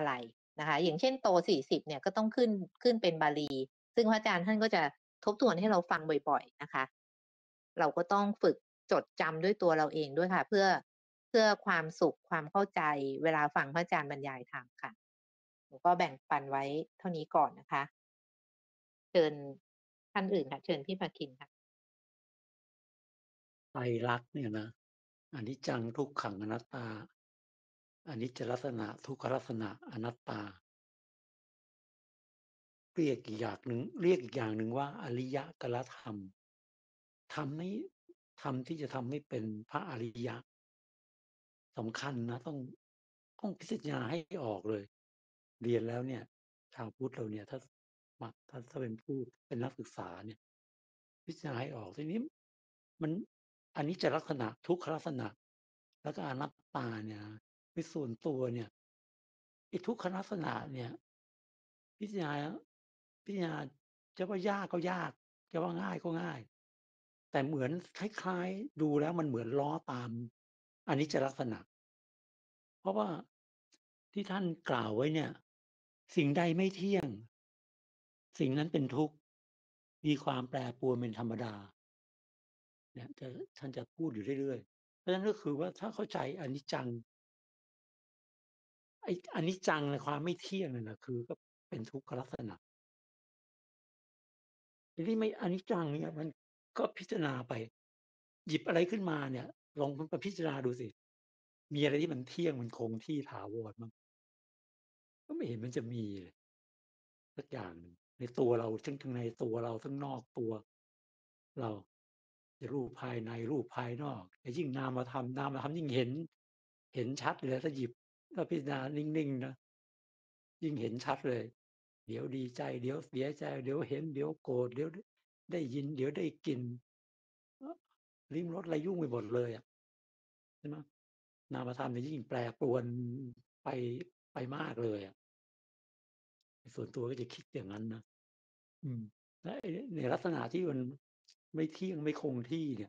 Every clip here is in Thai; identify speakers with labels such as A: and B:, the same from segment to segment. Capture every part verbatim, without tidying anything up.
A: อะไรนะคะอย่างเช่นโตสี่สิบเนี่ยก็ต้องขึ้นขึ้นเป็นบาลีซึ่งพระอาจารย์ท่านก็จะทบทวนให้เราฟังบ่อยๆนะคะเราก็ต้องฝึกจดจำด้วยตัวเราเองด้วยค่ะเพื่อเพื่อความสุขความเข้าใจเวลาฟังพระอาจารย์บรรยายธรรมค่ะหนูก็แบ่งปันไว้เท่านี้ก่อนนะคะเชิญท่านอื่นค่ะเชิญพี่ภคินค่ะ
B: ไตรลักษณ์เนี่ยนะอนิจจังทุกขังอนัตตาอนิจจลักษณะทุกขลักษณะอนัตตาเรียกอีกอย่างหนึ่งเรียกอีกอย่างหนึ่งว่าอริยกลธรรมธรรมนี้ธรรมที่จะทำให้เป็นพระอริยะสำคัญนะต้องต้องพิจารณาให้ออกเลย เรียนแล้วเนี่ย ชาวพุทธเราเนี่ยถ้ามาถ้าถ้าเป็นผู้เป็นนักศึกษาเนี่ย พิจารณาให้ออกทีนี้มันอันนี้จะลักษณะทุกขลักษณะ แล้วก็อนัตตาเนี่ยในส่วนตัวเนี่ยไอ้ทุกขลักษณะเนี่ย พิจารณาพิจารณาจะว่ายากก็ยากจะว่าง่ายก็ง่าย แต่เหมือนคล้ายๆดูแล้วมันเหมือนล้อตามอนิจจลักษณะ เพราะว่าที่ท่านกล่าวไว้เนี่ย สิ่งใดไม่เที่ยง สิ่งนั้นเป็นทุกข์มีความแปรปรวนเป็นธรรมดาเนี่ยจะท่านจะพูดอยู่เรื่อยๆเพราะฉะนั้นก็คือว่าถ้าเข้าใจอนิจจังไอ้อนิจจังในความไม่เที่ยงนั่นน่ะคือก็เป็นทุกขลักษณะทีนี้ไม่อนิจจังเนี่ยมันก็พิจารณาไปหยิบอะไรขึ้นมาเนี่ยลองมาพิจารณาดูสิมีอะไรที่มันเที่ยงมันคงที่ถาวรบ้างก็ไม่เห็นมันจะมีเลยสักอย่างหนึ่งในตัวเราทั้งทั้งในตัวเราทั้งนอกตัวเราจะรูปภายในรูปภายนอกแต่ยิ่งนามธรรมนามธรรมยิ่งเห็นเห็นชัดเลยถ้าหยิบถ้าพิจารณานิ่งๆนะยิ่งเห็นชัดเลยเดี๋ยวดีใจเดี๋ยวเสียใจเดี๋ยวเห็นเดี๋ยวโกรธเดี๋ยวได้ยินเดี๋ยวได้กลิ่นเออลิ้มรสอะไรยุ่งไปหมดเลยอะใช่ไหมนามธรรมเนี่ยยิ่งแปรปรวนไปไปมากเลยอะส่วนตัวก็จะคิดอย่างนั้นนะอืมและไอ้ในลักษณะที่มันไม่เที่ยงไม่คงที่เนี่ย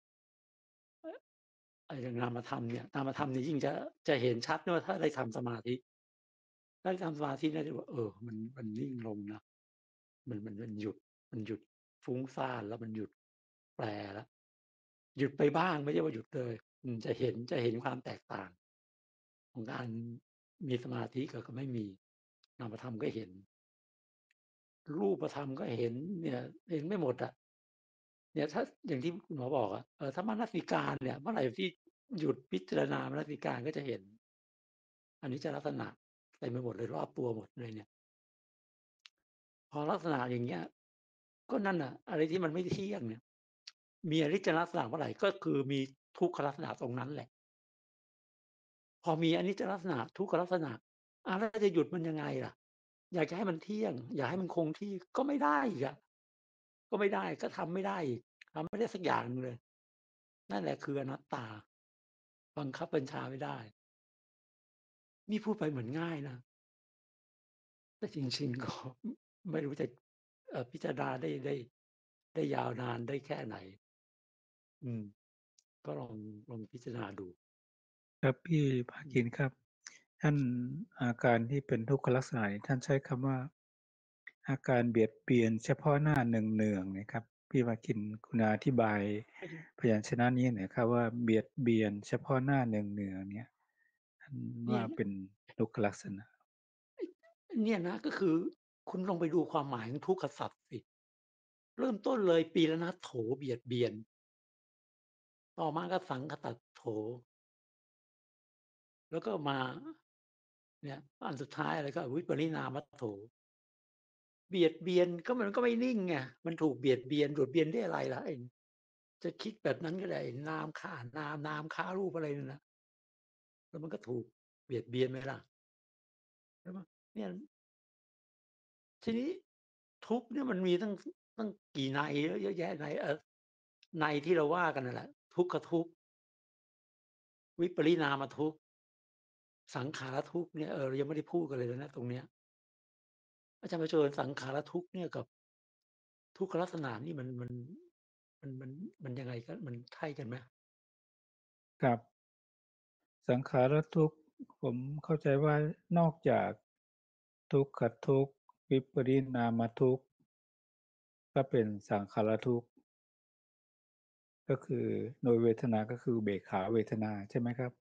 B: ไอ้อย่างนามธรรมเนี่ยนามธรรมเนี่ยยิ่งจะจะเห็นชัดว่าถ้าได้ทำสมาธิถ้าได้ทำสมาธิเนี่ยจะว่าเออมันมันนิ่งลงนะมันมันมันหยุดมันหยุดฟุ้งซ่านแล้วมันหยุดแปรแล้วหยุดไปบ้างไม่ใช่ว่าหยุดเลยอืมจะเห็นจะเห็นความแตกต่างของการมีสมาธิกับกับไม่มีนามธรรมก็เห็นรูปธรรมก็เห็นเนี่ยเห็นไม่หมดอะ เนี่ยถ้าอย่างที่คุณหมอบอกอะเอ่อถ้ามนสิการเนี่ยเมื่อไหร่ที่หยุดพิจารณามนสิการก็จะเห็นอนิจจลักษณะเต็มไปหมดเลยรอบตัวหมดเลยเนี่ยพอลักษณะอย่างเงี้ยก็นั่นน่ะอะไรที่มันไม่เที่ยงเนี่ยมีอนิจจลักษณะเมื่อไหร่ก็คือมีทุกขลักษณะตรงนั้นแหละพอมีอนิจจลักษณะทุกขลักษณะอ้าวแล้วจะหยุดมันยังไงล่ะอยากจะให้มันเที่ยงอยากให้มันคงที่ก็ไม่ได้อีกอะก็ไม่ได้ก็ทำไม่ได้อีกทำไม่ได้สักอย่างหนึ่งเลยนั่นแหละคืออนัตตา บังคับบัญชาไม่ได้ นี่พูดไปเหมือนง่ายนะ แต่จริงๆก็ไม่รู้จะเอ่อพิจารณาได้ได้ได้ยาวนานได้แค่ไหน อืม ก็ลองลองพิจารณาดู
C: ครับพี่ภา
B: อืม
C: คินครับท่านอาการที่เป็นทุกขลักษณะนี่ท่านใช้คำว่าอาการเบียดเบียนเฉพาะหน้าเนืองๆเนี่ยครับพี่ภาคินกรุณาอธิบาย
B: ไม่ได้
C: พยัญชนะนี้หน่อยครับว่าเบียดเบียนเฉพาะหน้าเนืองๆเนี่ยท่าน
B: เนี่ย
C: ว่าเป็นทุกขลักษณะ
B: เนี่ยนะก็คือคุณลองไปดูความหมายของทุกขสัตว์สิ เริ่มต้นเลยปีละนัสโถเบียดเบียน ต่อมาก็สังคตัสโถ แล้วก็มาเนี่ยอันสุดท้ายอะไรก็วิปริณามัสโถ เบียดเบียนก็มันก็ไม่นิ่งไงมันถูกเบียดเบียนเบียดเบียนด้วยอะไรล่ะไอ้จะคิดแบบนั้นก็ได้นามฆ่านามนามฆ่ารูปอะไรนั่นน่ะแล้วมันก็ถูกเบียดเบียนไหมล่ะใช่เปล่าเนี่ยทีนี้ทุกข์เนี่ยมันมีตั้งตั้งกี่นัยเยอะเยอะแยะนัยเอ่อนัยที่เราว่ากันนั่นแหละทุกขทุกข์วิปริณามทุกข์สังขารทุกข์เนี่ยเออเรายังไม่ได้พูดกันเลยนะตรงเนี้ยอาจารย์มาเชิญสังขารทุกข์เนี่ยกับทุกขลักษณะนี่มันมันมันมันมันยังไงกันมันใช่กันไหม
C: ครับสังขารทุกข์ผมเข้าใจว่านอกจากทุกขทุกข์วิปริณามทุกข์ก็เป็นสังขารทุกข์ก็คือโดยเวทนาก็คืออุเบกขาเวทนาใช่ไหมครับ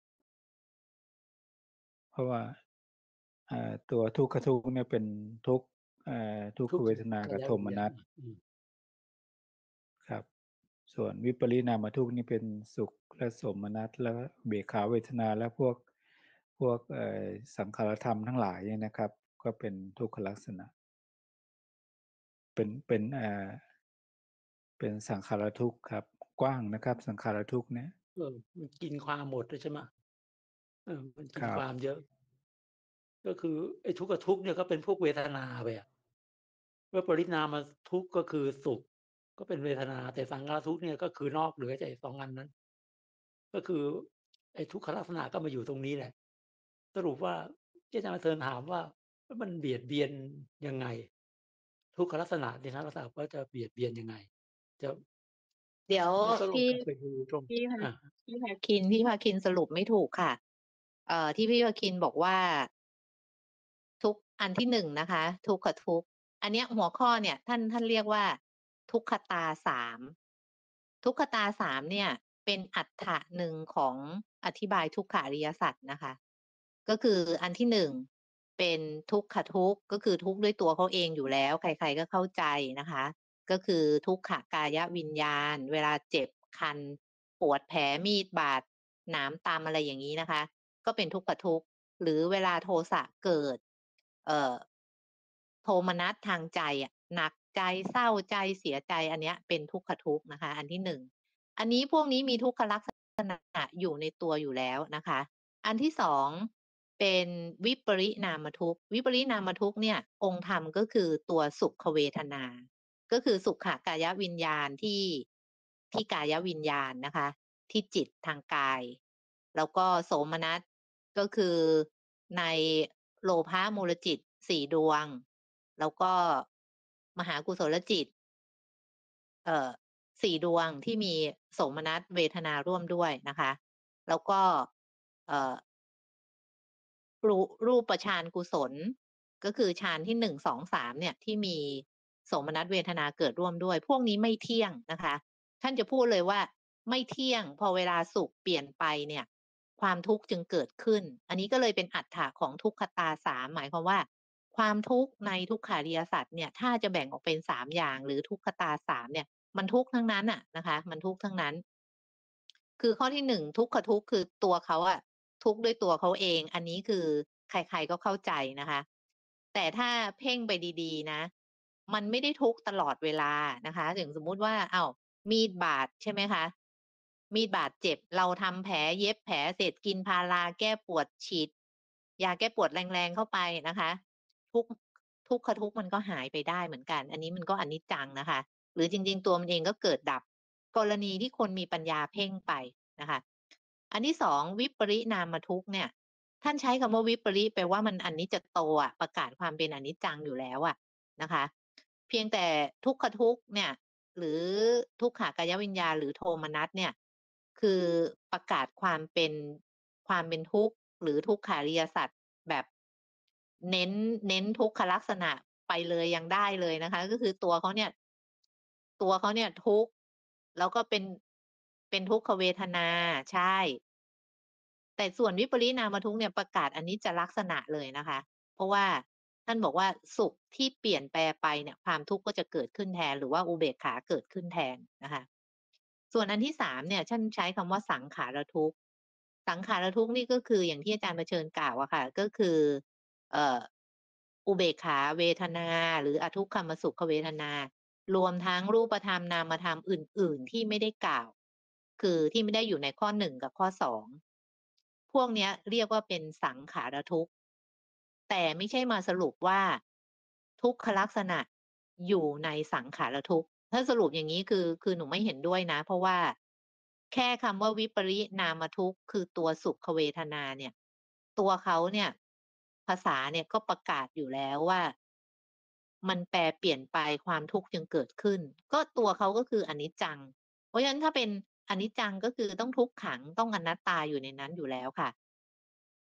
C: เพราะว่าอ่าตัวทุกขทุกข์เนี่ยเป็นทุกข์อ่าทุก
B: ทุ
C: ข
B: ก
C: เว
B: ข
C: ทนา
B: กา
C: กับ
B: ย
C: โท
B: วิญ
C: ม
B: ญา
C: นั
B: ณ
C: ส
B: อืม
C: ครับ ส่วนวิปริณามทุกข์นี่เป็นสุขและโสมนัส แล้วก็อุเบกขาเวทนา และพวก พวก เอ่อ สังขารธรรมทั้งหลายเนี่ยนะครับ ก็เป็นทุกขลักษณะ เป็น เป็น อ่า เป็นสังขารทุกข์ครับ กว้างนะครับ สังขารทุกข์เนี่ย
B: เออ มันกินความหมดเลยใช่ไหม? เออ มันกิน
C: ครับ
B: ความเยอะ ก็คือไอ้ทุกขทุกข์เนี่ยก็เป็นพวกเวทนาไปอะ วิปริณามทุกข์ก็คือสุข ก็เป็นเวทนา แต่สังขารทุกข์เนี่ยก็คือนอกเหนือจากไอ้ สอง อันนั้น ก็คือไอ้ทุกขลักษณะก็มาอยู่ตรงนี้แหละ สรุปว่าที่อาจารย์ประเสริฐถามว่า แล้วมันเบียดเบียนยังไง? ทุกขลักษณะเนี่ยนะ ลักษณะว่าจะเบียดเบียนยังไง? จะ
A: เดี๋ยว
B: มันก็ล
A: พี่
B: กลับไปดูตรง
A: พี่พา
B: อา
A: พี่พาคิน พี่พาคินสรุปไม่ถูกค่ะ เอ่อ ที่พี่พาคินบอกว่า ทุกข์อันที่ หนึ่ง นะคะ ทุกขทุกข์ อันเนี้ยหัวข้อเนี่ยท่าน ท่านเรียกว่า ทุกขตาสาม ทุกขตาสามเนี่ยเป็นอรรถะหนึ่งของอธิบายทุกขอริยสัจนะคะ ก็คืออันที่ หนึ่ง เป็นทุกขทุกข์ ก็คือทุกข์ด้วยตัวเขาเองอยู่แล้ว ใคร ๆ ก็เข้าใจนะคะ ก็คือทุกขกายวิญญาณ เวลาเจ็บ คัน ปวดแผล มีดบาด หนามตำ อะไรอย่างงี้นะคะ ก็เป็นทุกขทุกข์ หรือเวลาโทสะเกิด เอ่อ โทมนัสทางใจอะ หนักใจ เศร้าใจ เสียใจ อันเนี้ยเป็นทุกขทุกข์นะคะ อันที่ หนึ่ง อันนี้พวกนี้มีทุกขลักษณะอยู่ในตัวอยู่แล้วนะคะ อันที่ สอง เป็นวิปริณามทุกข์ วิปริณามทุกข์เนี่ย องค์ธรรมก็คือตัวสุขเวทนา ก็คือสุขกายวิญญาณที่ ที่กายวิญญาณนะคะ ที่จิตทางกาย แล้วก็โสมนัส ก็คือในโลภะมูลจิต สี่ ดวง แล้วก็มหากุศลจิต เอ่อ สี่ ดวงที่มีโสมนัสเวทนาร่วมด้วยนะคะ แล้วก็ เอ่อ รู รูปฌานกุศล ก็คือฌานที่ หนึ่ง สอง สาม เนี่ยที่มีโสมนัสเวทนาเกิดร่วมด้วย พวกนี้ไม่เที่ยงนะคะ ท่านจะพูดเลยว่าไม่เที่ยง พอเวลาสุขเปลี่ยนไปเนี่ย ความทุกข์จึงเกิดขึ้น อันนี้ก็เลยเป็นอรรถะของทุกขตาสาม หมายความว่า ความทุกข์ในทุกขอริยสัจเนี่ย ถ้าจะแบ่งออกเป็น สาม อย่าง หรือทุกขตาสาม เนี่ย มันทุกข์ทั้งนั้นน่ะนะคะ มันทุกข์ทั้งนั้น คือข้อที่ หนึ่ง ทุกขทุกข์ คือตัวเขาอะทุกข์ด้วยตัวเขาเอง อันนี้คือใคร ๆ ก็เข้าใจนะคะ แต่ถ้าเพ่งไปดี ๆ นะ มันไม่ได้ทุกข์ตลอดเวลานะคะ อย่างสมมุติว่า อ้าว มีดบาดใช่ไหมคะ มีดบาดเจ็บ เราทำแผล เย็บแผลเสร็จ กินพาราแก้ปวด ฉีดยาแก้ปวดแรง ๆ เข้าไปนะคะ ทุกข์ ทุกขทุกข์มันก็หายไปได้เหมือนกัน อันนี้มันก็อนิจจังนะคะ หรือจริง ๆ ตัวมันเองก็เกิดดับ กรณีที่คนมีปัญญาเพ่งไปนะคะ อันที่ สอง วิปริณามทุกข์เนี่ย ท่านใช้คำว่าวิปริ แปลว่ามันอนิจจโตอะ ประกาศความเป็นอนิจจังอยู่แล้วอะนะคะ เพียงแต่ทุกขทุกข์เนี่ย หรือทุกขกายวิญญาณ หรือโทมนัสเนี่ย คือประกาศความเป็น ความเป็นทุกข์ หรือทุกขอริยสัจแบบเน้น เน้นทุกขลักษณะไปเลยยังได้เลยนะคะ ก็คือตัวเขาเนี่ย ตัวเขาเนี่ยทุกข์ แล้วก็เป็น เป็นทุกขเวทนา ใช่ แต่ส่วนวิปริณามทุกข์เนี่ยประกาศอนิจจลักษณะเลยนะคะ เพราะว่าท่านบอกว่า สุขที่เปลี่ยนแปลไปเนี่ย ความทุกข์ก็จะเกิดขึ้นแทน หรือว่าอุเบกขาเกิดขึ้นแทนนะคะ ส่วนอันที่ สาม เนี่ยท่านใช้คำว่าสังขารทุกข์ สังขารทุกข์นี่ก็คืออย่างที่อาจารย์เผชิญกล่าวอะค่ะ ก็คือ เอ่อ อุเบกขาเวทนา หรืออทุกขมสุขเวทนา รวมทั้งรูปธรรมนามธรรมอื่น ๆ ที่ไม่ได้กล่าว คือที่ไม่ได้อยู่ในข้อ หนึ่ง กับข้อ สอง พวกเนี้ยเรียกว่าเป็นสังขารทุกข์ แต่ไม่ใช่มาสรุปว่า ทุกขลักษณะอยู่ในสังขารทุกข์ ถ้าสรุปอย่างงี้คือ คือหนูไม่เห็นด้วยนะ เพราะว่าแค่คำว่าวิปริณามทุกข์ คือตัวสุขเวทนาเนี่ย ตัวเขาเนี่ย ภาษาเนี่ยก็ประกาศอยู่แล้วว่า มันแปรเปลี่ยนไป ความทุกข์จึงเกิดขึ้น ก็ตัวเขาก็คืออนิจจัง เพราะฉะนั้นถ้าเป็นอนิจจัง ก็คือต้องทุกขัง ต้องอนัตตาอยู่ในนั้นอยู่แล้วค่ะ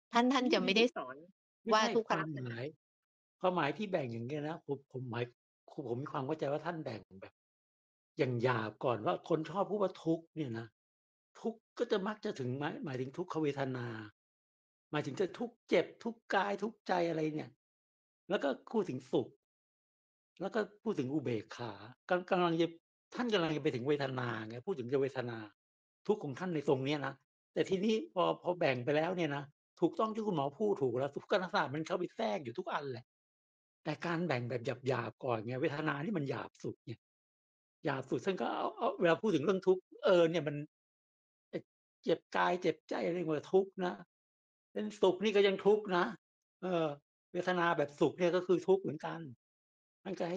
A: ท่านท่าน
B: ไม่
A: จะ
B: ไม่
A: ไม่
B: ไม
A: ได้
B: ่
A: สอน
B: ไม่
A: ว่า
B: ใช่
A: ทุกข
B: ควา
A: ลั
B: ม
A: กษ
B: ห
A: ณะ
B: มาย ความหมายที่แบ่งอย่างเงี้ยนะ ผม ผมหมาย คือผมมีความเข้าใจว่าท่านแบ่งแบบอย่างหยาบก่อนว่า คนชอบพูดว่าทุกข์เนี่ยนะ ทุกข์ก็จะมักจะถึง หมาย หมายถึงทุกขเวทนา หมายถึงจะทุกข์เจ็บ ทุกข์กาย ทุกข์ใจ อะไรเนี่ย แล้วก็พูดถึงสุข แล้วก็พูดถึงอุเบกขา กำ กำลังจะ ท่านกำลังจะไปถึงเวทนาไง พูดถึงจะเวทนา ทุกข์ของท่านในตรงเนี้ยนะ แต่ทีนี้พอ พอแบ่งไปแล้วเนี่ยนะ ถูกต้องที่คุณหมอพูดถูกแล้ว ทุกขลักษณะมันเข้าไปแทรกอยู่ทุกอันแหละ แต่การแบ่งแบบหยาบ ๆ ก่อนไง เวทนานี่มันหยาบสุดไง หยาบสุดท่านก็เอา เอา เวลาพูดถึงเรื่องทุกข์ เออ เนี่ยมัน ไอ้เจ็บกายเจ็บใจอะไรว่าทุกข์นะ เป็นสุขนี่ก็ยังทุกข์นะ เออ เวทนาแบบสุขเนี่ยก็คือทุกข์เหมือนกัน ท่านก็ให้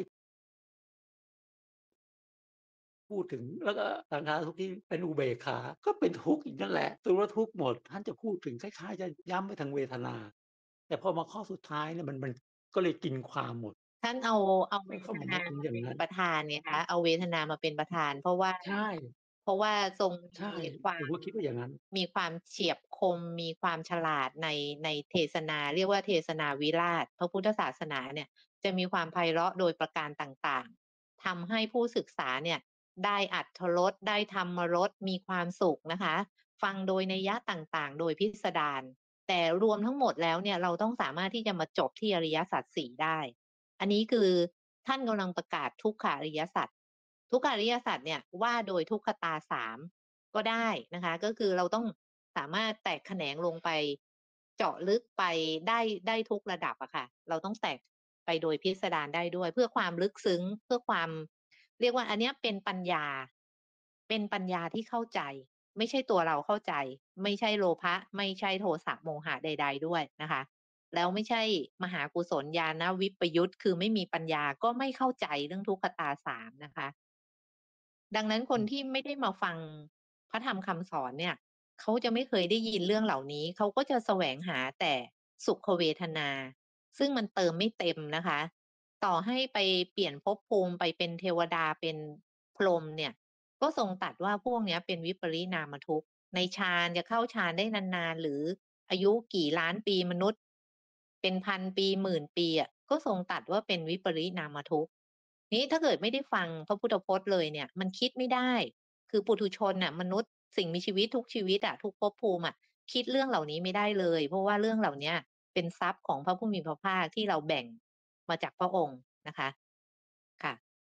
B: พูดถึง แล้วก็สังขารทุกข์ที่เป็นอุเบกขา ก็เป็นทุกข์อีกนั่นแหละ สรุปว่าทุกข์หมด ท่านจะพูดถึงคล้าย ๆ จะย้ำไปทางเวทนา แต่พอมาข้อสุดท้ายเนี่ยมัน มันก็เลยกินความหมด
A: ท่านเอา เอา
B: ใ
A: เ
B: ห
A: ว้
B: เขา
A: ท
B: หม
A: นา
B: ายถึง
A: มา
B: อย่า
A: เป
B: ง
A: ็น
B: นั้น
A: ประธานไงคะ เอาเวทนามาเป็นประธาน เพราะว่า
B: ใช่
A: เพราะว่าทรง
B: ใช่
A: มี ควา
B: ผมก็คิดว่าอย่างนั้น
A: มีความเฉียบคม มีความฉลาดใน ในเทศนา เรียกว่าเทศนาวิราช พระพุทธศาสนาเนี่ยจะมีความไพเราะโดยประการต่าง ๆ ทำให้ผู้ศึกษาเนี่ยได้อรรถรส ได้ธรรมรส มีความสุขนะคะ ฟังโดยนัยยะต่าง ๆ โดยพิสดาร แต่รวมทั้งหมดแล้วเนี่ยเราต้องสามารถที่จะมาจบที่อริยสัจ สี่ ได้ อันนี้คือท่านกำลังประกาศทุกขอริยสัจ ทุกขอริยสัจเนี่ยว่าโดยทุกขตา สาม ก็ได้นะคะ ก็คือเราต้องสามารถแตกแขนงลงไปเจาะลึกไปได้ ได้ทุกระดับอะค่ะ เราต้องแตกไปโดยพิสดารได้ด้วย เพื่อความลึกซึ้ง เพื่อความ เรียกว่าอันเนี้ยเป็นปัญญา เป็นปัญญาที่เข้าใจ ไม่ใช่ตัวเราเข้าใจ ไม่ใช่โลภะ ไม่ใช่โทสะโมหะใด ๆ ด้วยนะคะ แล้วไม่ใช่มหากุศลญาณวิปยุต คือไม่มีปัญญา ก็ไม่เข้าใจเรื่องทุกขตา สาม นะคะ ดังนั้นค
B: อืม
A: นที่ไม่ได้มาฟังพระธรรมคำสอนเนี่ย เขาจะไม่เคยได้ยินเรื่องเหล่านี้ เขาก็จะแสวงหาแต่สุขเวทนา ซึ่งมันเติมไม่เต็มนะคะ ต่อให้ไปเปลี่ยนภพภูมิไปเป็นเทวดา เป็นพรหมเนี่ย ก็ทรงตรัสว่าพวกเนี้ยเป็นวิปริณามทุกข์ ในฌานจะเข้าฌานได้นาน ๆ หรืออายุกี่ล้านปีมนุษย์ เป็นพันปี หมื่นปีอะ ก็ทรงตรัสว่าเป็นวิปริณามทุกข์ นี้ถ้าเกิดไม่ได้ฟังพระพุทธพจน์เลยเนี่ย มันคิดไม่ได้ คือปุถุชนน่ะ มนุษย์ สิ่งมีชีวิตทุกชีวิตอะ ทุกภพภูมิอะ คิดเรื่องเหล่านี้ไม่ได้เลย เพราะว่าเรื่องเหล่าเนี้ยเป็นทรัพย์ของพระผู้มีพระภาคที่เราแบ่งมาจากพระองค์นะคะ ค่ะ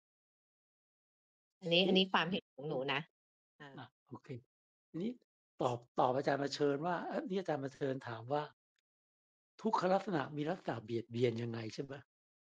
A: อันนี้
B: ทีน
A: อันี้นี้ความเห็นของหนูนะ อา
B: อา โอเค ทีนี้ตอบ ตอบอาจารย์มาเชิญว่า เอ๊ะ นี่อาจารย์มาเชิญถามว่า ทุกขลักษณะมีลักษณะเบียดเบียนยังไงใช่ไหม?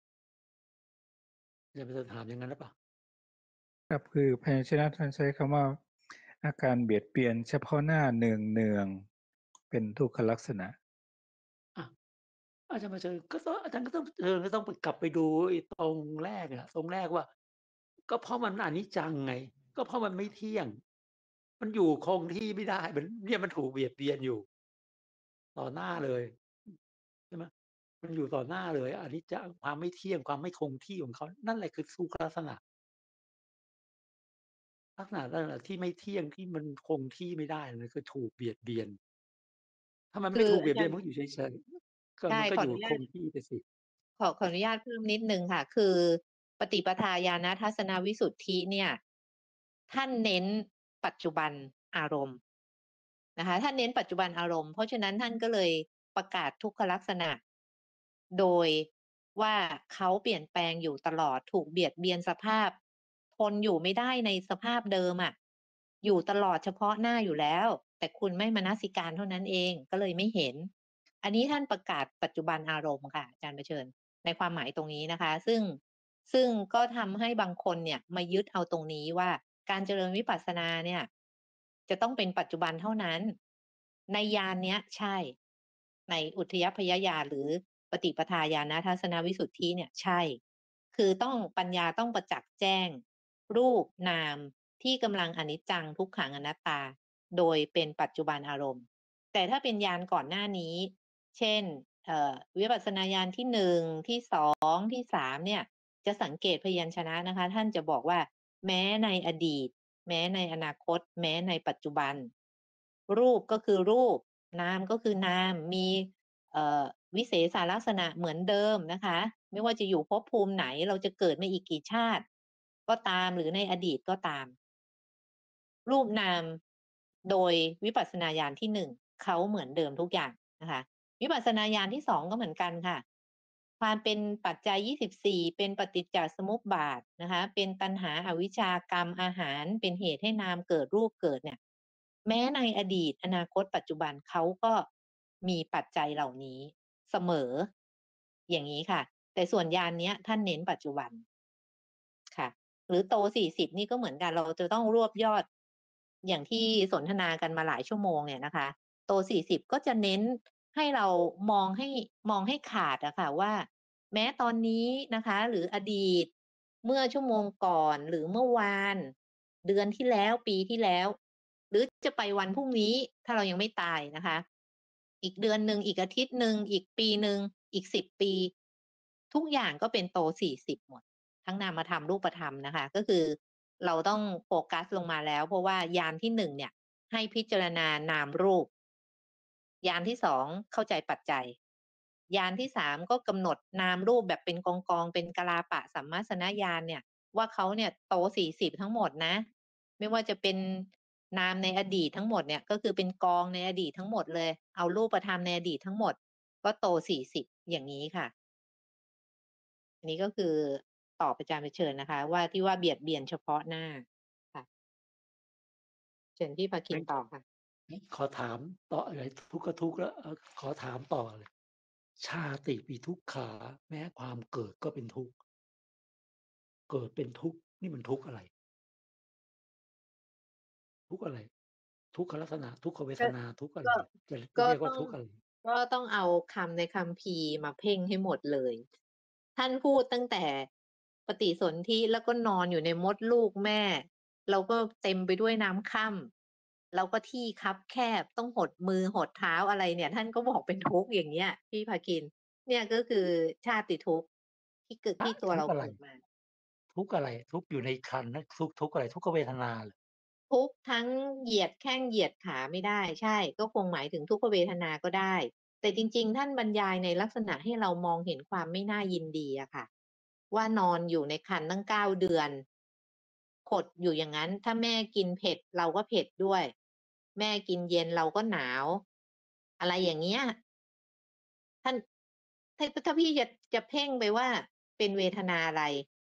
B: อาจารย์มาเชิญถามอย่างงั้นหรือเปล่า?
C: ครับ คือพยัญชนะท่านใช้คำว่า อาการเบียดเบียนเฉพาะหน้าเนือง ๆ เป็นทุกขลักษณะ
B: อะ อาจารย์มาเชิญ ก็ต้อง อาจารย์ก็ต้อง เออ ก็ต้องไปกลับไปดูไอ้ตรงแรกอะ ตรงแรกว่า ก็เพราะมันอนิจจังไง ก็เพราะมันไม่เที่ยง มันอยู่คงที่ไม่ได้ มัน เนี่ยมันถูกเบียดเบียนอยู่ ต่อหน้าเลย อือ ใช่ไหม มันอยู่ต่อหน้าเลย อนิจจัง ความไม่เที่ยง ความไม่คงที่ของเขา นั่นแหละคือทุกขลักษณะ ลักษณะนั่นแหละที่ไม่เที่ยง ที่มันคงที่ไม่ได้ นั่นคือถูกเบียดเบียน ถ้ามัน
A: ค
B: ไม่
A: ืออ
B: ถูกเบี
A: า
B: ยดเ
A: จ
B: บี
A: ารย
B: ยน
A: ์
B: มันก็อยู่เฉย ๆ ก็
A: ใช่
B: มันก็อย
A: ขออู
B: ่
A: นุญ
B: ค
A: าต
B: งที่ไปสิ
A: ขอ ขออนุญาตเพิ่มนิดหนึ่งค่ะ คือปฏิปทาญาณทัศนวิสุทธิเนี่ย ท่านเน้นปัจจุบันอารมณ์นะคะ ท่านเน้นปัจจุบันอารมณ์ เพราะฉะนั้นท่านก็เลยประกาศทุกขลักษณะ โดยว่าเขาเปลี่ยนแปลงอยู่ตลอด ถูกเบียดเบียนสภาพ ทนอยู่ไม่ได้ในสภาพเดิมอะ อยู่ตลอดเฉพาะหน้าอยู่แล้ว แต่คุณไม่มนสิการเท่านั้นเอง ก็เลยไม่เห็น อันนี้ท่านประกาศปัจจุบันอารมณ์ค่ะ อาจารย์เผชิญ ในความหมายตรงนี้นะคะ ซึ่ง ซึ่งก็ทำให้บางคนเนี่ยมายึดเอาตรงนี้ว่า การเจริญวิปัสสนาเนี่ย จะต้องเป็นปัจจุบันเท่านั้น ในญาณเนี้ยใช่ ในอุทยพยญาณ หรือปฏิปทาญาณทัศนวิสุทธิเนี่ย ใช่ คือต้องปัญญาต้องประจักษ์แจ้ง รูปนามที่กำลังอนิจจัง ทุกขัง อนัตตา โดยเป็นปัจจุบันอารมณ์ แต่ถ้าเป็นญาณก่อนหน้านี้ เช่น เอ่อ วิปัสสนาญาณที่ หนึ่ง ที่ สอง ที่ สาม เนี่ย จะสังเกตพยัญชนะนะคะ ท่านจะบอกว่า แม้ในอดีต แม้ในอนาคต แม้ในปัจจุบัน รูปก็คือรูป นามก็คือนาม มีเอ่อวิเศษลักษณะเหมือนเดิมนะคะ ไม่ว่าจะอยู่ภพภูมิไหนเราจะเกิดมาอีกกี่ชาติ ก็ตามหรือในอดีตก็ตาม รูปนามโดยวิปัสสนาญาณที่หนึ่งเขาเหมือนเดิมทุกอย่างนะคะวิปัสสนาญาณที่สองก็เหมือนกันค่ะความเป็นปัจจัยยี่สิบสี่เป็นปฏิจจสมุปบาทนะคะเป็นตัณหาอวิชชากรรมอาหารเป็นเหตุให้นามเกิดรูปเกิดเนี่ยแม้ในอดีตอนาคตปัจจุบันเขาก็มีปัจจัยเหล่านี้เสมออย่างนี้ค่ะแต่ส่วนญาณเนี้ยท่านเน้นปัจจุบันค่ะหรือโตสี่สิบนี่ก็เหมือนกันเราจะต้องรวบยอดอย่างที่สนทนากันมาหลายชั่วโมงเนี่ยนะคะโตสี่สิบก็จะเน้นให้เรามองให้มองให้ขาดอะค่ะว่าแม้ตอนนี้นะคะหรืออดีตเมื่อชั่วโมงก่อนหรือเมื่อวานเดือนที่แล้วปีที่แล้วหรือจะไปวันพรุ่งนี้ถ้าเรายังไม่ตายนะคะอีกเดือนหนึ่งอีกอาทิตย์หนึ่งอีกปีหนึ่งอีกสิบปีทุกอย่างก็เป็นโตสี่สิบหมดทั้งนามธรรมรูปธรรมนะคะก็คือเราต้องโฟกัสลงมาแล้วเพราะว่ายานที่หนึ่งเนี่ยให้พิจารณานามรูปยานที่สองเข้าใจปัจจัยยานที่สามก็กำหนดนามรูปแบบเป็นกองกองเป็นกลาปะสัมมาสนญาณเนี่ยว่าเขาเนี่ยโตสี่สิบทั้งหมดนะไม่ว่าจะเป็นนามในอดีตทั้งหมดเนี่ยก็คือเป็นกองในอดีตทั้งหมดเลยเอารูปธรรมในอดีตทั้งหมดก็โตสี่สิบอย่างนี้ค่ะอันนี้ก็คือตอบอาจารย์ไปเชิญนะคะว่าที่ว่าเบียดเบียนเฉพาะหน้าค่ะเชิญพี่ภคินต่อค่ะ
B: ขอถามต่ออะไรทุกข์ก็ทุกข์แล้วเอ่อขอถามต่อเลย ชาติปีทุกขาแม้ความเกิดก็เป็นทุกข์เกิดเป็นทุกข์นี่มันทุกข์อะไร ทุกข์อะไร ทุกขลักษณะ ทุกขเวทนาทุกข์อะไร
A: ก็
B: จะ
A: ก็
B: เรียก
A: ต้
B: ว่า
A: อง
B: ทุกข์อะไร
A: ก็ต้องเอาคำในคัมภีร์มาเพ่งให้หมดเลย ท่านพูดตั้งแต่ปฏิสนธิแล้วก็นอนอยู่ในมดลูกแม่ เราก็เต็มไปด้วยน้ำค่ำแล้วก็ที่คับแคบต้องหดมือหดเท้าอะไรเนี่ย ท่านก็บอกเป็นทุกข์อย่างเงี้ย พี่ภคิน เนี่ยก็คือชาติทุกข์ที่เกิด
B: ฮะ
A: ที่ตัว
B: ทุก
A: เรา
B: ข์อะไร
A: เกิดมา
B: ทุกข์อะไร ทุกข์อยู่ในครรภ์นะ ทุกข์ ทุกข์อะไร ทุกขเวทนาเหรอ?
A: ทุกข์ทั้งเหยียดแข้งเหยียดขาไม่ได้ ใช่ ก็คงหมายถึงทุกขเวทนาก็ได้ แต่จริง ๆ ท่านบรรยายในลักษณะให้เรามองเห็นความไม่น่ายินดีอะค่ะ ว่านอนอยู่ในครรภ์ตั้ง เก้า เดือน ขดอยู่อย่างงั้น ถ้าแม่กินเผ็ดเราก็เผ็ดด้วย แม่กินเย็นเราก็หนาว อะไรอย่างเงี้ย ท่าน ถ้า ถ้าพี่จะ จะเพ่งไปว่าเป็นเวทนาอะไร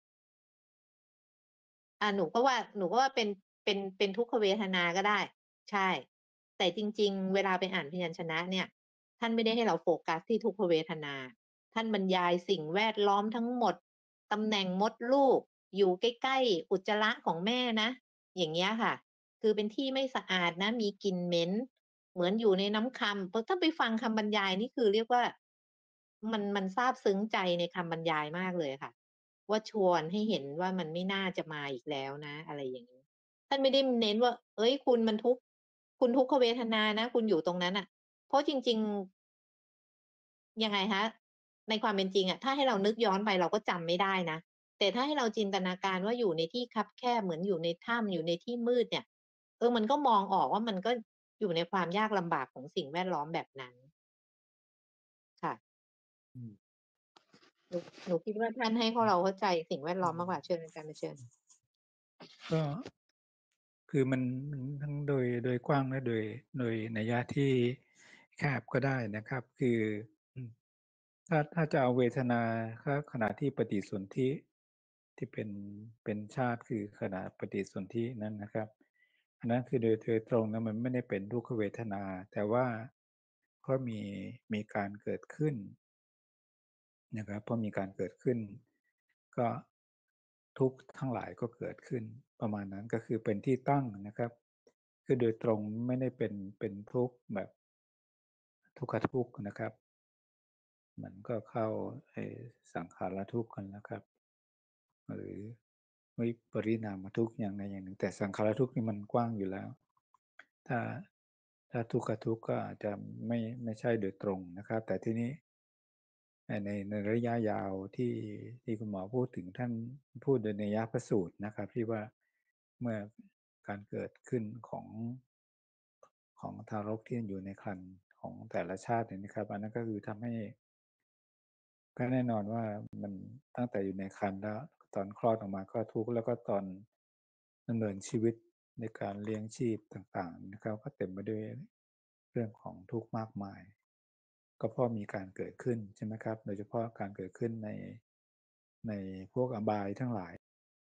A: อา หนูก็ว่า หนูก็ว่าเป็น เป็น เป็นทุกขเวทนาก็ได้ ใช่ แต่จริง ๆ เวลาไปอ่านพยัญชนะเนี่ย ท่านไม่ได้ให้เราโฟกัสที่ทุกขเวทนา ท่านบรรยายสิ่งแวดล้อมทั้งหมด ตำแหน่งมดลูก อยู่ใกล้ ๆ อุจจาระของแม่นะ อย่างเงี้ยค่ะ คือเป็นที่ไม่สะอาดนะ มีกลิ่นเหม็น เหมือนอยู่ในน้ำคำ พ ถ้าไปฟังคำบรรยายนี่คือเรียกว่า มัน มันซาบซึ้งใจในคำบรรยายมากเลยค่ะ ว่าชวนให้เห็นว่ามันไม่น่าจะมาอีกแล้วนะ อะไรอย่างงี้ ท่านไม่ได้เน้นว่า เฮ้ย คุณมันทุกข์ คุณทุกขเวทนานะ คุณอยู่ตรงนั้นน่ะ เพราะจริง ๆ ยังไงคะ ในความเป็นจริงอะ ถ้าให้เรานึกย้อนไปเราก็จำไม่ได้นะ แต่ถ้าให้เราจินตนาการว่าอยู่ในที่คับแคบ เหมือนอยู่ในถ้ำ อยู่ในที่มืดเนี่ย เออ มันก็มองออกว่ามันก็อยู่ในความยากลำบากของสิ่งแวดล้อมแบบนั้น ค่ะ
B: อืม
A: หนู หนูคิดว่าท่านให้พวกเราเข้าใจสิ่งแวดล้อมมากกว่า เชิญอาจารย์ เชิญ
C: ก็ คือมัน มันทั้งโดย โดยกว้างและโดย โดยนัยยะที่แคบก็ได้นะครับ คือ อืม ถ้า ถ้าจะเอาเวทนา ก็ขณะที่ปฏิสนธิ ที่เป็น เป็นชาติ คือขณะปฏิสนธินั้นนะครับ อันนั้นคือโดย โดยตรงแล้วมันไม่ได้เป็นทุกขเวทนา แต่ว่าก็มี มีการเกิดขึ้น นะครับ พอมีการเกิดขึ้น ก็ทุกข์ทั้งหลายก็เกิดขึ้น ประมาณนั้น ก็คือเป็นที่ตั้งนะครับ คือโดยตรงไม่ได้เป็น เป็นทุกข์แบบ ทุกขทุกข์นะครับ มันก็เข้าไอ้สังขารทุกข์กันนะครับ หรือวิปริณามทุกข์อย่างใดอย่างหนึ่ง แต่สังขารทุกข์นี่มันกว้างอยู่แล้ว ถ้า ถ้าทุกขทุกข์ก็อาจจะไม่ ไม่ใช่โดยตรงนะครับ แต่ทีนี้ ใน ใน ในระยะยาวที่ ที่คุณหมอพูดถึง ท่านพูดโดยนัยยะพระสูตรนะครับ ที่ว่าเมื่อการเกิดขึ้นของ ของทารกที่อยู่ในครรภ์ของแต่ละชาติเนี่ยนะครับ อันนั้นก็คือทำให้ ก็แน่นอนว่ามันตั้งแต่อยู่ในครรภ์แล้วตอนคลอดออกมาก็ทุกข์แล้วก็ตอนดำเนินชีวิตในการเลี้ยงชีพต่างๆนะครับก็เต็มไปด้วยเรื่องของทุกข์มากมาย ก็เพราะมีการเกิดขึ้นใช่ไหมครับ โดยเฉพาะการเกิดขึ้นในในพวกอบายทั้งหลาย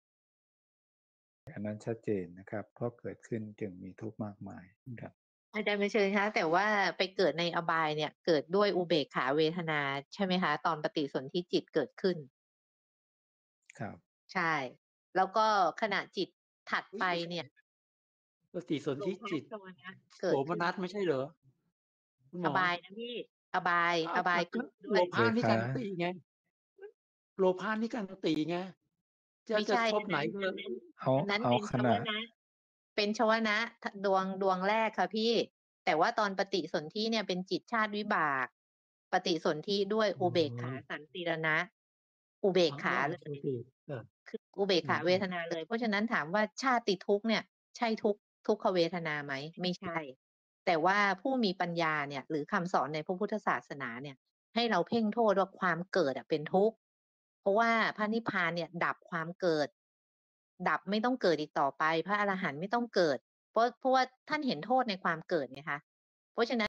C: อันนั้นชัดเจนนะครับ เพราะเกิดขึ้นจึงมีทุกข์มากมายครับ
A: อาจารย์เผชิญคะ แต่ว่าไปเกิดในอบายเนี่ย เกิดด้วยอุเบกขาเวทนาใช่ไหมคะ ตอนปฏิสนธิจิตเกิดขึ้น
C: ครับ
A: ใช่ แล้วก็ขณะจิตถัดไปเนี่ย
B: ปฏิสน
A: โล
B: ธิ
A: ภะ
B: จิต
A: โทมนัส
B: โส
A: เกิด
B: ม
A: ขึ้น
B: นัส ไม่ใช่เหรอ? คุณหม
A: อ
B: อ
A: บายนะพี่ อบาย
B: อ้า
A: อบาย
B: มัน
A: เกิดด้
B: โล
A: วย
B: ภะ นิ
C: เบ
B: กา
C: ขา
B: น ติ ไง โลภะ นิการ ติ ไง จะ
A: ไม่
B: จะ
A: ใช่
B: ภ
A: อัน
B: ไหน
A: นั้น
B: ก็
A: อันนั้น
C: เอา
A: อันนั้น
C: เอา
A: เป็น
C: ข
A: ช
C: ณะ
A: วนะ เป็นชวนะ ท ดวง ดวงแรกค่ะพี่ แต่ว่าตอนปฏิสนธิเนี่ยเป็นจิตชาติวิบาก ปฏิสนธิด้วย
B: อ๋
A: อุเบกขา
B: อ
A: สันติรณะ อุเบ
B: อ๋อ
A: กขา
B: อา
A: เล
B: โทษที เออ
A: คืออุเบก
B: อื
A: ขาเว
B: ม ๆ
A: ทนาเลย เพราะฉะนั้นถามว่าชาติทุกข์เนี่ย ใช่ทุกข์ ทุกขเวทนาไหม? ไม่ใช่ แต่ว่าผู้มีปัญญาเนี่ย หรือคำสอนในพระพุทธศาสนาเนี่ย ให้เราเพ่งโทษว่าความเกิดอะเป็นทุกข์ เพราะว่าพระนิพพานเนี่ยดับความเกิด ดับไม่ต้องเกิดอีกต่อไป พระอรหันต์ไม่ต้องเกิด เพราะ เพราะว่าท่านเห็นโทษในความเกิดไงคะ เพราะฉะนั้น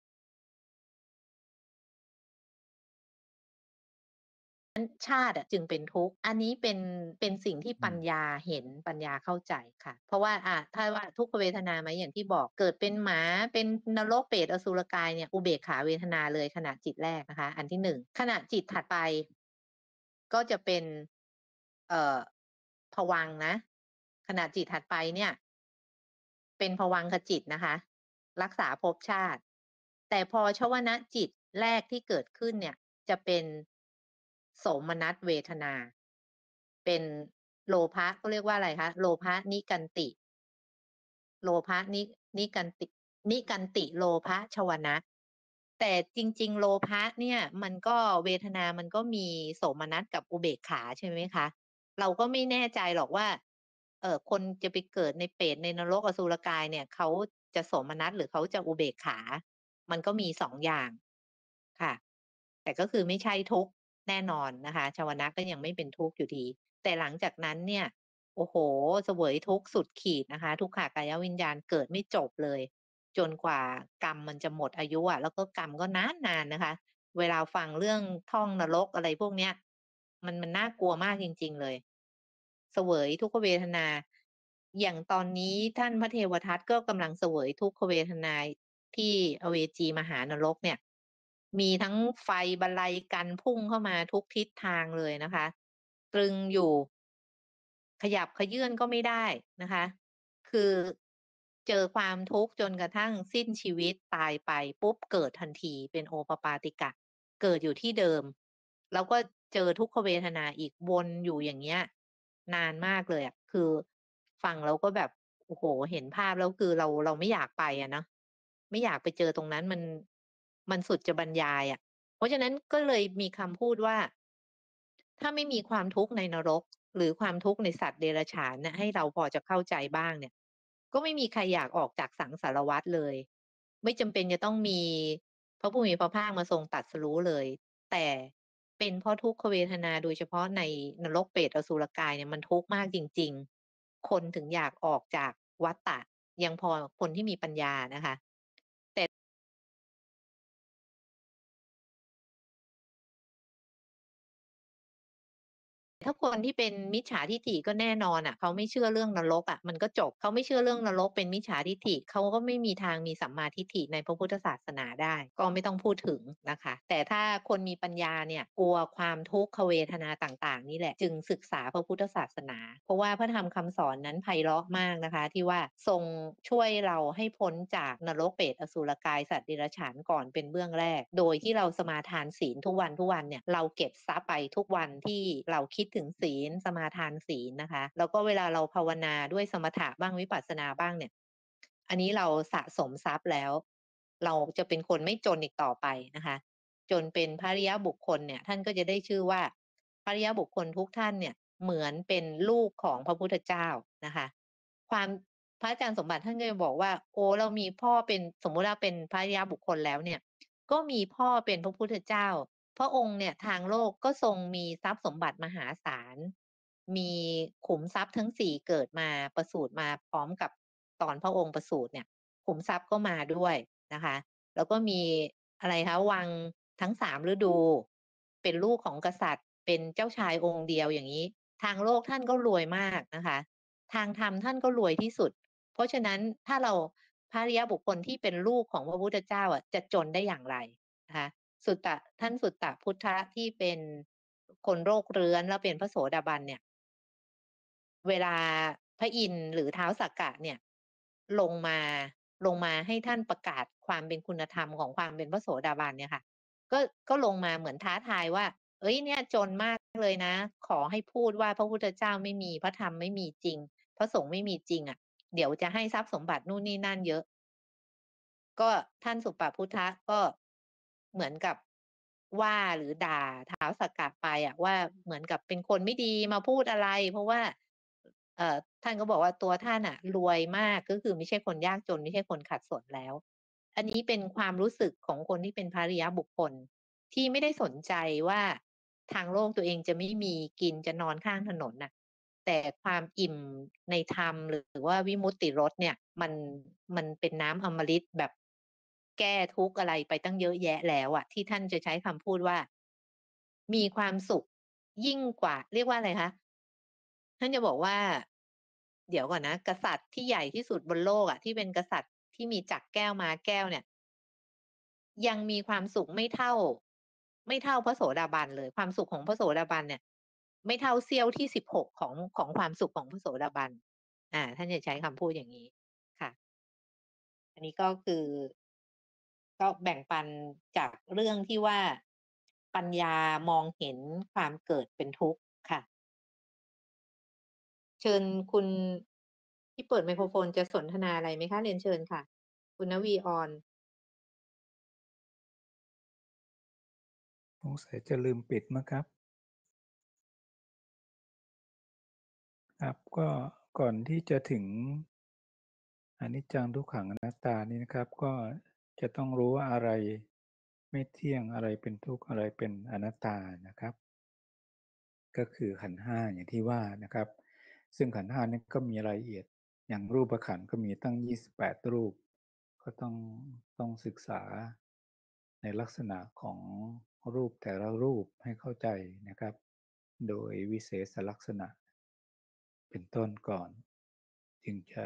A: นั้น ชาติอะจึงเป็นทุกข์ อันนี้เป็น เป็นสิ่งที่
C: อื
A: ปัญญาเห็น ปัญญาเข้าใจค่ะ เพราะว่า อา ถ้าว่าทุกขเวทนาไหม อย่างที่บอก เกิดเป็นหมา เป็นนรก เปรต อสุรกายเนี่ย อุเบกขาเวทนาเลยขณะจิตแรกนะคะ อันที่ หนึ่ง ขณะจิตถัดไป ก็จะเป็น เอ่อ ภวังค์นะ ขณะจิตถัดไปเนี่ย เป็นภวังคจิตนะคะ รักษาภพชาติ แต่พอชวนะจิตแรกที่เกิดขึ้นเนี่ย จะเป็นโสมนัสเวทนา เป็นโลภะ เขาเรียกว่าอะไรคะ โลภนิกันติ โลภะนิ นิกันติ นิกันติโลภชวนะ แต่จริง ๆ โลภะเนี่ย มันก็ เวทนามันก็มีโสมนัสกับอุเบกขาใช่ไหมคะ เราก็ไม่แน่ใจหรอกว่า เอ่อ คนจะไปเกิดในเปรต ในนรก อสุรกายเนี่ย เขาจะโสมนัสหรือเขาจะอุเบกขา มันก็มี สอง อย่าง ค่ะ แต่ก็คือไม่ใช่ทุกข์แน่นอนนะคะ ชวนะก็ยังไม่เป็นทุกข์อยู่ดี แต่หลังจากนั้นเนี่ย โอ้โฮ เสวยทุกข์สุดขีดนะคะ ทุกขกายวิญญาณเกิดไม่จบเลย จนกว่ากรรมมันจะหมดอายุอะ แล้วก็กรรมก็น๊านนานนะคะ เวลาฟังเรื่องท่องนรก อะไรพวกเนี้ย มัน มันน่ากลัวมากจริง ๆ เลย เสวยทุกขเวทนา อย่างตอนนี้ท่านพระเทวทัตก็กำลังเสวยทุกขเวทนาที่อเวจีมหานรกเนี่ย มีทั้งไฟบรรลัยกันพุ่งเข้ามาทุกทิศทางเลยนะคะ ตรึงอยู่ ขยับเขยื้อนก็ไม่ได้นะคะ คือเจอความทุกข์จนกระทั่งสิ้นชีวิต ตายไปปุ๊บเกิดทันที เป็นโอปปาติกะ เกิดอยู่ที่เดิม แล้วก็เจอทุกขเวทนาอีก วนอยู่อย่างเงี้ยนานมากเลยอะ คือฟังแล้วก็แบบ โอ้โฮ เห็นภาพแล้วคือเรา เราไม่อยากไปอะเนาะ ไม่อยากไปเจอตรงนั้น มัน มันสุดจะบรรยายอะ เพราะฉะนั้นก็เลยมีคำพูดว่า ถ้าไม่มีความทุกข์ในนรก หรือความทุกข์ในสัตว์เดรัจฉานเนี่ย ให้เราพอจะเข้าใจบ้างเนี่ย ก็ไม่มีใครอยากออกจากสังสารวัฏเลย ไม่จำเป็นจะต้องมีพระผู้มีพระภาคมาทรงตรัสรู้เลย แต่เป็นเพราะทุกขเวทนา โดยเฉพาะในนรก เปรต อสุรกายเนี่ย มันทุกข์มากจริง ๆ คนถึงอยากออกจากวัฏฏะ ยังพอคนที่มีปัญญานะคะ แต่ ถ้าคนที่เป็นมิจฉาทิฏฐิก็แน่นอนอะ เขาไม่เชื่อเรื่องนรกอะ มันก็จบ เขาไม่เชื่อเรื่องนรก เป็นมิจฉาทิฏฐิ เขาก็ไม่มีทางมีสัมมาทิฏฐิในพระพุทธศาสนาได้ ก็ไม่ต้องพูดถึงนะคะ แต่ถ้าคนมีปัญญาเนี่ยกลัวความทุกขเวทนาต่าง ๆ นี่แหละ จึงศึกษาพระพุทธศาสนา เพราะว่าพระธรรมคำสอนนั้นไพเราะมากนะคะ ที่ว่าทรงช่วยเราให้พ้นจากนรก เปรต อสุรกาย สัตว์เดรัจฉานก่อนเป็นเบื้องแรก โดยที่เราสมาทานศีลทุกวัน ๆ เนี่ย เราเก็บทรัพย์ไปทุกวันที่เราคิดถึงศีล สมาทานศีลนะคะ แล้วก็เวลาเราภาวนาด้วยสมถะบ้าง วิปัสสนาบ้างเนี่ย อันนี้เราสะสมทรัพย์แล้ว เราจะเป็นคนไม่จนอีกต่อไปนะคะ จนเป็นพระอริยบุคคลเนี่ย ท่านก็จะได้ชื่อว่า พระอริยบุคคลทุกท่านเนี่ย เหมือนเป็นลูกของพระพุทธเจ้านะคะ ความพระอาจารย์สมบัติท่านก็จะบอกว่า โอ้เรามีพ่อเป็นสมมุติว่าเป็นพระอริยบุคคลแล้วเนี่ย ก็มีพ่อเป็นพระพุทธเจ้า พระองค์เนี่ยทางโลกก็ทรงมีทรัพย์สมบัติมหาศาล มีขุมทรัพย์ทั้งสี่เกิดมาประสูติมาพร้อมกับตอนพระองค์ประสูติเนี่ย ขุมทรัพย์ก็มาด้วยนะคะ แล้วก็มีอะไรคะวังทั้งสามฤดู เป็นลูกของกษัตริย์ เป็นเจ้าชายองค์เดียวอย่างนี้ ทางโลกท่านก็รวยมากนะคะ ทางธรรมท่านก็รวยที่สุด เพราะฉะนั้นถ้าเราพระอริยบุคคลที่เป็นลูกของพระพุทธเจ้าอ่ะจะจนได้อย่างไรนะคะสุตตะท่านสุตตะพุทธะที่เป็นคนโรคเรื้อนแล้วเป็นพระโสดาบันเนี่ย เวลาพระอินทร์หรือท้าวสักกะเนี่ย ลงมาลงมาให้ท่านประกาศความเป็นคุณธรรมของความเป็นพระโสดาบันเนี่ยค่ะ ก็ก็ลงมาเหมือนท้าทายว่า เอ้ยเนี่ยจนมากเลยนะ ขอให้พูดว่าพระพุทธเจ้าไม่มีพระธรรมไม่มีจริง พระสงฆ์ไม่มีจริงอ่ะ เดี๋ยวจะให้ทรัพย์สมบัตินู่นนี่นั่นเยอะ ก็ท่านสุปพุทธะก็เหมือนกับว่าหรือด่าท้าวสักกะไปอ่ะว่าเหมือนกับเป็นคนไม่ดีมาพูดอะไร เพราะว่า เอ่อท่านก็บอกว่าตัวท่านอ่ะ รวยมากก็คือไม่ใช่คนยากจนไม่ใช่คนขัดสนแล้ว อันนี้เป็นความรู้สึกของคนที่เป็นพระอริยบุคคล ที่ไม่ได้สนใจว่าทางโลกตัวเองจะไม่มีกินจะนอนข้างถนนน่ะ แต่ความอิ่มในธรรมหรือว่าวิมุตติรสเนี่ย มันมันเป็นน้ำอมฤตแบบแก้ทุกข์อะไรไปตั้งเยอะแยะแล้วอะที่ท่านจะใช้คำพูดว่า มีความสุขยิ่งกว่า เรียกว่าอะไรคะท่านจะบอกว่า เดี๋ยวก่อนนะ กษัตริย์ที่ใหญ่ที่สุดบนโลกอะที่เป็นกษัตริย์ที่มีจักรแก้วม้าแก้วเนี่ย ยังมีความสุขไม่เท่า ไม่เท่าพระโสดาบันเลย ความสุขของพระโสดาบันเนี่ย ไม่เท่าเสี้ยวที่สิบหกของของความสุขของพระโสดาบัน อ่า ท่านจะใช้คำพูดอย่างนี้ค่ะ อันนี้ก็คือ ก็แบ่งปันจากเรื่องที่ว่า ปัญญามองเห็นความเกิดเป็นทุกข์ค่ะ เชิญคุณที่เปิดไมโครโฟนจะสนทนาอะไรไหมคะ เรียนเชิญค่ะ คุณนวีออน
C: สงสัยจะลืมปิดมั้งครับ ครับก็ก่อนที่จะถึงอนิจจังทุกขังอนัตตานี่นะครับ ก็จะต้องรู้ว่าอะไรไม่เที่ยงอะไรเป็นทุกข์อะไรเป็นอนัตตานะครับ ก็คือขันธ์ห้าอย่างที่ว่านะครับ ซึ่งขันธ์ห้านี่ก็มีรายละเอียดอย่างรูปขันธ์ก็มีตั้งยี่สิบแปดรูป ก็ต้องต้องศึกษาในลักษณะของรูปแต่ละรูปให้เข้าใจนะครับ โดยวิเศษลักษณะเป็นต้นก่อนจึงจะ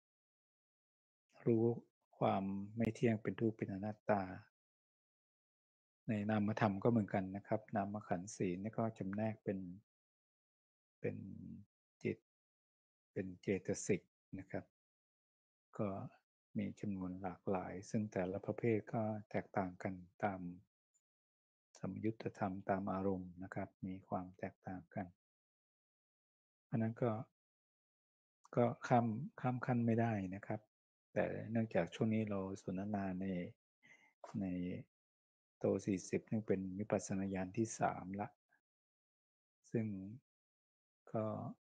C: รู้ความไม่เที่ยงเป็นทุกข์เป็นอนัตตา ในนามธรรมก็เหมือนกันนะครับ นามขันธ์สี่นี่ก็จำแนกเป็นเป็นจิตเป็นเจตสิกนะครับ ก็มีจำนวนหลากหลาย ซึ่งแต่ละประเภทก็แตกต่างกันตามสมยุตธรรมตามอารมณ์นะครับ มีความแตกต่างกันอันนั้นก็ก็ข้ามข้ามขั้นไม่ได้นะครับ แต่เนื่องจากช่วงนี้เราสนทนาในในโตสี่สิบนี่เป็นวิปัสสนาญาณที่สามละซึ่งก็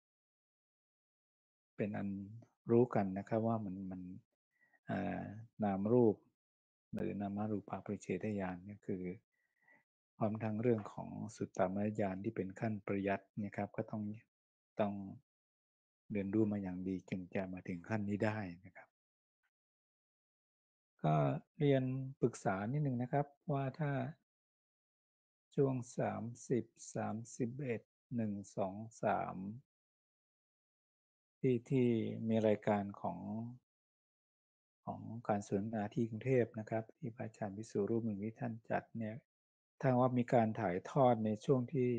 C: เป็นอันรู้กันนะครับว่ามันมันนามรูปหรือนามรูปปริเฉทญาณนี่คือพร้อมทั้งเรื่องของสุตตมญาณที่เป็นขั้นปริยัติเนี่ยครับก็ต้องต้องเรียนรู้มาอย่างดีจึงจะมาถึงขั้นนี้ได้นะครับก็เรียนปรึกษานิดนึงนะครับว่าถ้าช่วงสามสิบ สามสิบเอ็ด หนึ่ง สอง สามที่ที่มีรายการของของการสนทนาที่กรุงเทพนะครับที่พระอาจารย์วิสุรูปหนึ่งที่ท่านจัดเนี่ยถ้าว่ามีการถ่ายทอดในช่วงที่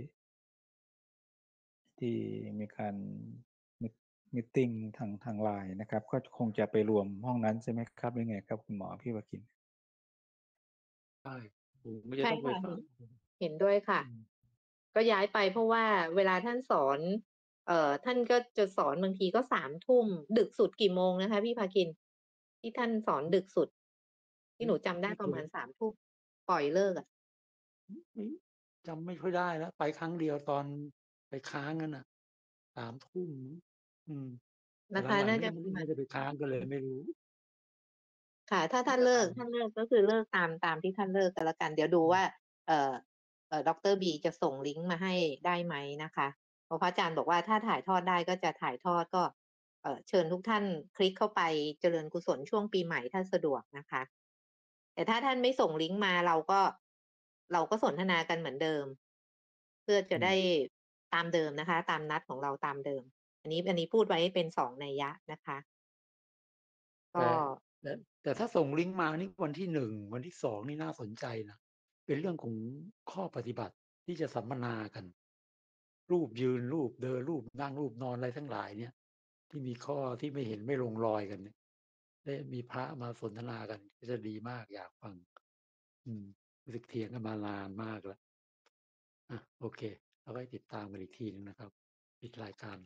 C: ที่มีการมิทติ้งทางทางไลน์นะครับก็คงจะไปรวมห้องนั้นใช่ไหมครับหรือไงครับคุณหมอพี่วคิน
B: ใช่ผมไม่จะ
A: ใช่
B: ต้องไป
A: ค่ะ
B: ฟั
A: เห็
B: ง
A: นเห็นด้วยค่ะ
B: อืม
A: ก็ย้ายไปเพราะว่าเวลาท่านสอน เอ่อ ท่านก็จะสอนบางทีก็สามทุ่ม ดึกสุดกี่โมงนะคะพี่ภาคิน ที่ท่านสอนดึกสุด ที่หนูจำได้ประมาณสามทุ่มปล่อยเลิกอะ
B: ไม่จำไม่ค่อยได้แล้ว ไปครั้งเดียวตอนไปค้างนั่นน่ะ สามทุ่ม อืมแต่
A: นะคะ
B: หลัง
A: น่า
B: ๆ นี่
A: จะ
B: มัน
A: ประมา
B: น่าจะไปค้างกันเลย ไม่รู้
A: ค่ะ ถ้า
B: น
A: ท่
B: า
A: าน
B: จะ
A: เลิ
B: ทั
A: ก ท่านเลิก ก็คือเลิกตาม ตามที่ท่านเลิกก็แล้วกัน เดี๋ยวดู
B: อืม
A: ว่า เอ่อ เอ่อ ดร. บี จะส่งลิงก์มาให้ได้ไหมนะคะ เพราะพระอาจารย์บอกว่า ถ้าถ่ายทอดได้ก็จะถ่ายทอด ก็ เอ่อ เชิญทุกท่านคลิกเข้าไปเจริญกุศลช่วงปีใหม่ถ้าสะดวกนะคะ แต่ถ้าท่านไม่ส่งลิงก์มา เราก็ เราก็สนทนากันเหมือนเดิม เพื่อจะ
B: อืม
A: ได้ตามเดิมนะคะ ตามนัดของเราตามเดิม อันนี้ อันนี้พูดไว้เป็น สอง นัยยะนะคะ
B: แ
A: ก
B: ต่
A: ็
B: แต่ แต่ถ้าส่งลิงก์มานี่วันที่ หนึ่ง วันที่ สอง นี่น่าสนใจนะ เป็นเรื่องของข้อปฏิบัติที่จะสัมมนากัน รูปยืน รูปเดิน รูปนั่ง รูปนอน อะไรทั้งหลายเนี่ย ที่มีข้อที่ไม่เห็นไม่ลงรอยกันเนี่ย ได้มีพระมาสนทนากันก็จะดีมาก อยากฟัง อืม รู้สึกเถียงกันมานานมากแล้ว อะ โอเค เอาไว้ติดตามกันอีกทีหนึ่งนะครับ ปิดรายการ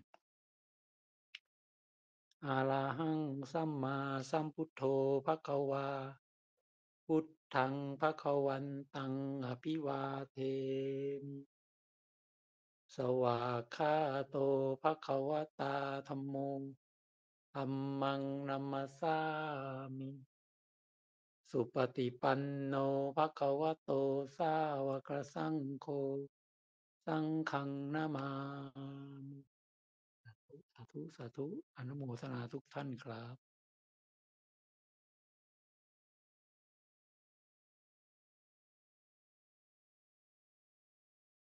B: อะระหังสัมมาสัมพุทโธ ภควา พุทธังภควันตัง อภิวาเทมิ สวากขาโต ภควตาธัมโม ธัมมังนัมมสสามิ สุปฏิปันโน ภควโต สาวกสังโฆ สังฆังนามามิ สาธุ สาธุ สาธุ อนุโมทนาทุกท่านครับ